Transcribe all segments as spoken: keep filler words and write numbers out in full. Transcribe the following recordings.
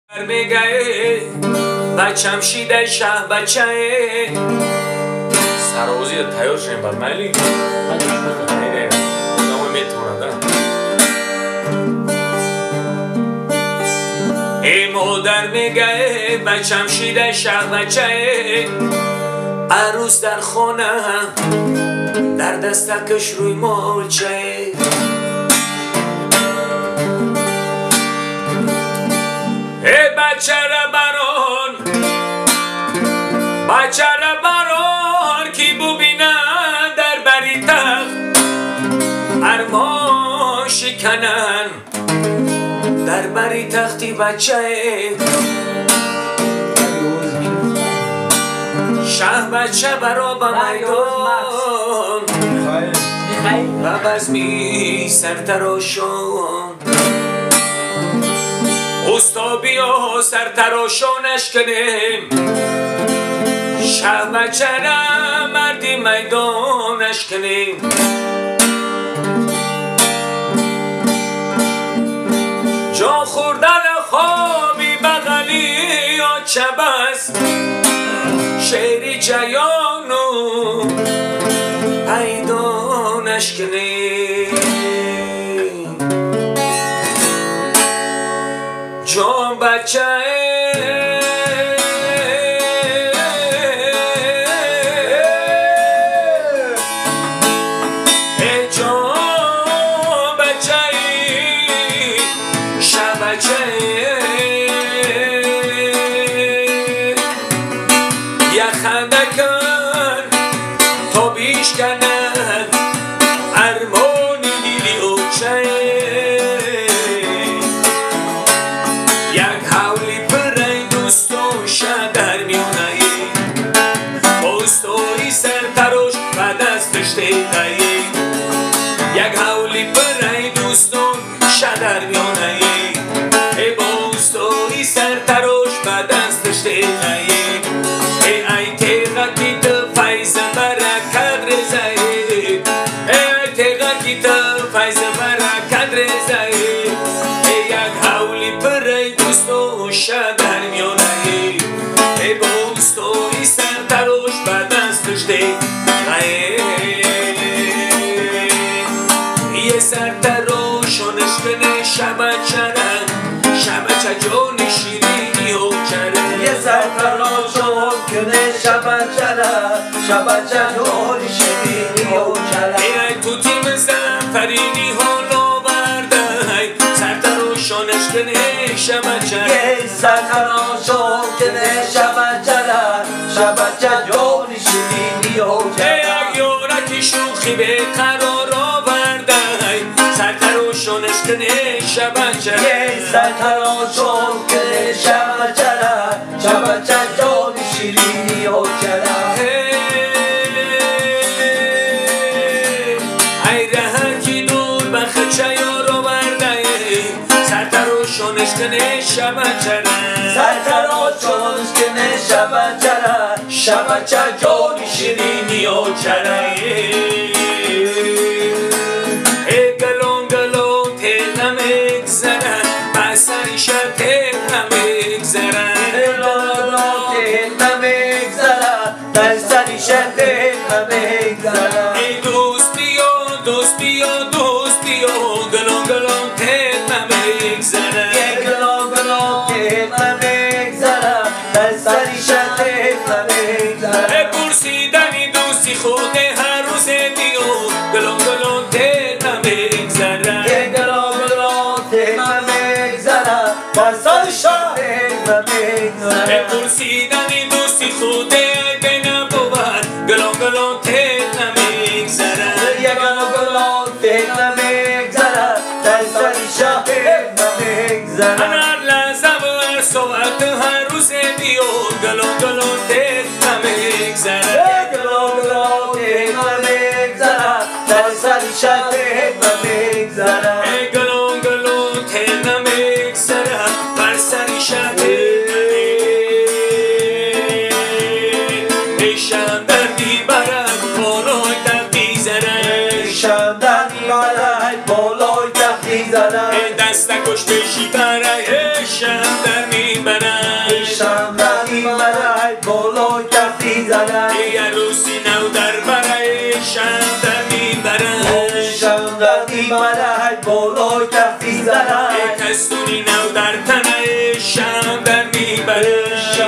میگه بچم شیده شه بچه سرازی تیار شدیم بر ملی اینه آدم میتونه ای مادر میگه بچم شیده شه بچه عروس در خانه در دستکش روی مالچه ای بچه را بران بچه را بران کی ببینه در بری تخت ارمان شکنن در بری تختی بچه شه بچه برا به میدان و بزمی سرتراشان استا بیا سرتراشانش کنیم شه بچه را مردی میدانش کنیم جا خوردن خوابی بغلی یا چه بس شعری جیانو پیدانش کنیم جان بچه یک حولی برای دوستان شدر میانه ای باستایی سر تراش به دستش دیگه ای ای تیغکی تا فیض برکت رزه ای تیغکی تا فیض برکت رزه ای یک حولی برای دوستان شدر میانه ای باستایی سر تراش به دستش دیگه سر تراشانش کنه شبه چرن شبه چه جان شیرینی و چرن یه سر تراشان کنه شبه چرن شبه چه جان شیرینی و چرن ای توتی زفرینی حالا برده سر تراشانش کنه شبه چرن یه سر تراشان کنه شبه چرن شبه چه جان شیرینی و چرن ای یارکی شوخی به قرار آورده سر تراشانش کنه شبه چرن یه سر تراشان کنه شبه چرن شبه چه جان شیرینی و چرن ای رهکی دور بخچه یارو برده سر تراشانش کنه شبه چرن سر تراشانش کنه شبه چرن شبه چه جان شیرینی و چرن ای دوست بیا دوست بیا دوست بیا گلان گلان تیل نمیگذره یه گلان گلان تیل نمیگذره در سری شده نمیگذره پرسیدنی دوستی خود هر روز دیو گلان گلان تیل نمیگذره یه گلان گلان تیل نمیگذره در سری شده نمیگذره پرسیدنی دوستی خود بین بود گلان گلان تیل نمیگذره یه گلان گلان تیل نمیگذره در سری شده نمیگذره هر لحظه و هر ساعت هر روز دیو گلان گلان تیل نمیگذره گلان گلان تیل نمیگذره در سری شده نمیگذره گلان گلان تیل نمیگذره بر سری شده ایشم دردی برد بالای تختی زره ایشم دردی برد بالای تختی زره دست نکش بشی برای ایشم دردی شم در میبره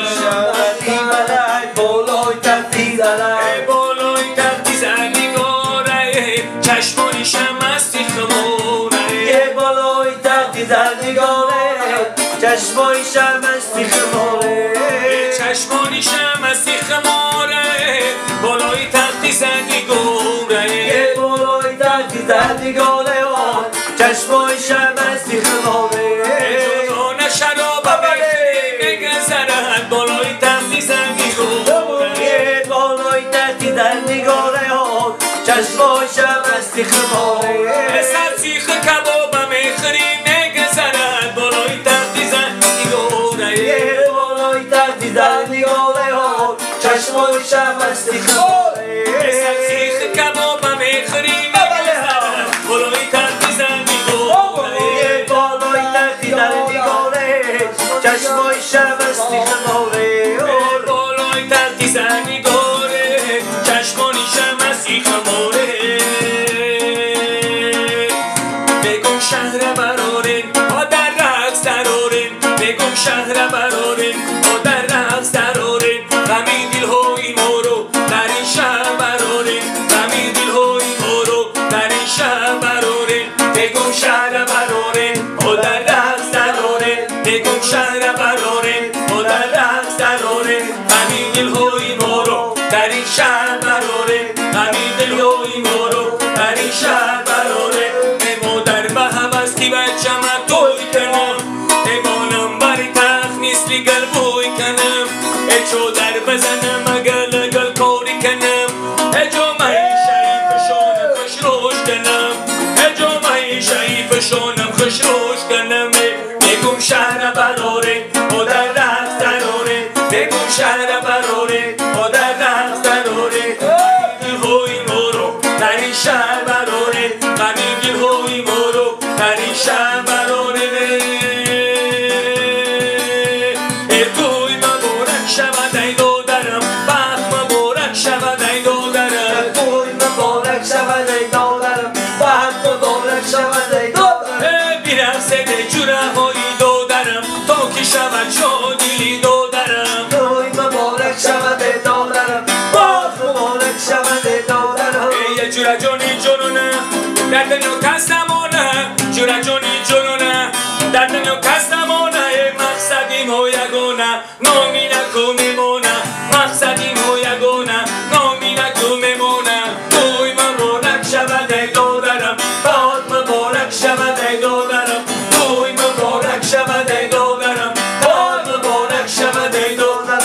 بالای تختی زنه بالای تختی زنگاره چشمانیشم مستی خماره یه بالای تختی زنگاره چشمانیشم مستی خماره چشمانیشم مستی خماره بالای تختی زنگاره یه بالای تختی زنگاره چشمانیشم مستی خماره جدانه شراب بخیری نگذرد بالای تختی زنگاره یه بالای تختی زنگاره چشمانیشم مستی خماره سرسیخ کبابم خری نگذرد بالای تختی زنگاره یه بالای تختی زنگاره چشمانیشم مستی خماره سرسیخ کبابم خری نگذرد بالای تختی زنگاره یه بالای تختی زنگاره چشمانیشم مستی خماره بالای تختی زنگاره چشمانیشم مستی خماره بگم شهر برارن ها در رقص درارن بگم شهر برارن ها در رقص درارن غمی دلهای ما رو در این شهر برارن غمی دلهای ما رو در این شهر برارن بگم شهر برارن ها در رقص درارن بگم شهر برارن ها در رقص درارن غمی دلهای ما رو در این شهر برارن غمی دلهای ما رو در این شهر برارن مادر به هوستی بچم توی کنم ایمانم بری تخت نیست لیگل بوی کنم اچو در بزنم اگل اگل کاری کنم اجو مهیشه فشانم خوش روش کنم اجو مهیشه فشانم خوش روش کنم بگم شهر براره و در رقص دراره بگم شهر براره و در رقص دراره دلهای ما رو در این شهر براره غمی دلهای ما رو در این شهر براره توی مبارک شود ای دادرم بخت مبارک شود ای دادرم توی مبارک شود ای دادرم بخت مبارک شود ای دادرم بیرقصه جوره هایی دادرم تا که شود شادی دادرم توی مبارک شود ای دادرم بخت مبارک شود ای دادرم یه جوره جانی جنونه در دنیا کس نمانه جوره جانی جنونه در دنیا کس نمانه مقصدیم و یگونه نامی نکو میمونه مقصدیم و یگونه نامی نکو میمونه توی مبارک شود ای دادرم باد مبارک شود ای دادرم توی مبارک شود ای دادرم باد مبارک شود ای دادرم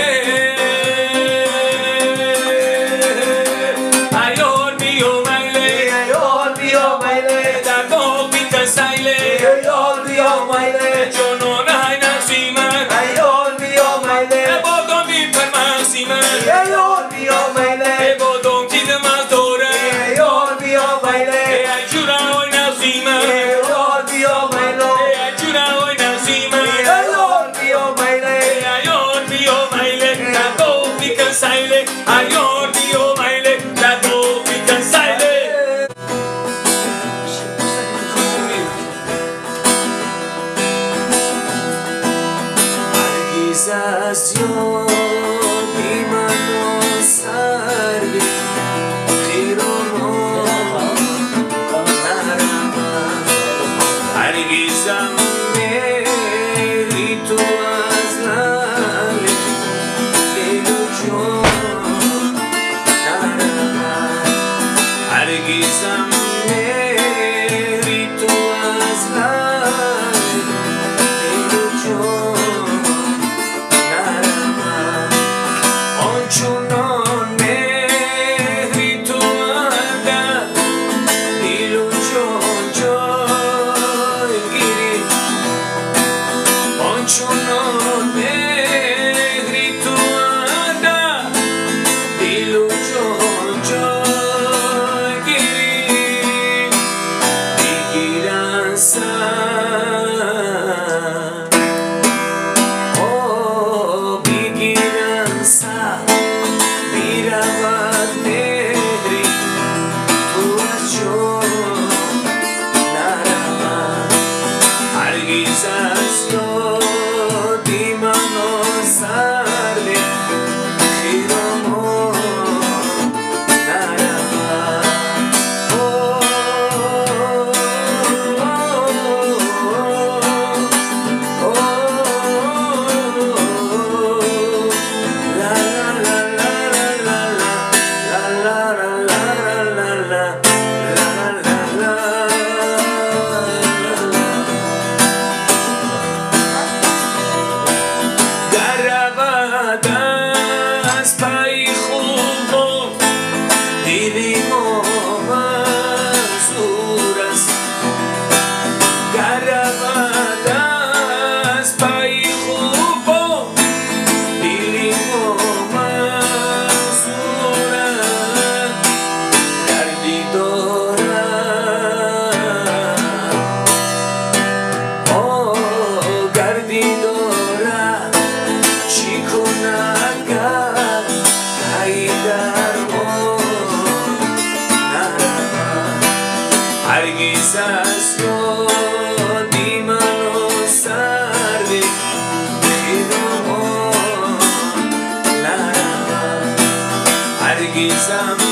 ایار بیو میله یار بیا میله در باغ بیت سیله یار بیا میله جنون های نسیمن یار بیا میله بادم بی پر مسیمن یار بیا میله بادم دیدم از دوره یار بیا میله جوره های نسیمن یار بیا میله جوره های نسیمن یار بیا میله ایار بیا میله در باغ بیت سیله ایار بیا میله در باغ بیت سیله هرگز از یادی منو سر بی خیرانو نرمم هرگزم مهری تو از لب دل و جان نرمم هرگزم مهری تو از لب دل و جان نرمم آنچنان مهری تو اندر دل و جان جای گیری آنچنان مهری تو اندر دل و جان جای گیری بگیرن سر آه بگیرن سر میرود مهری تو از جان نرمم هرگز از یاد رود از پی خوب و دیلی منظور است گر رود از پی خوب و دیلی منظور است دردی دارد آه گردی دارد چی کند گر ای درمان نرود هرگز از یادی منو سر خیابان نرود هرگزم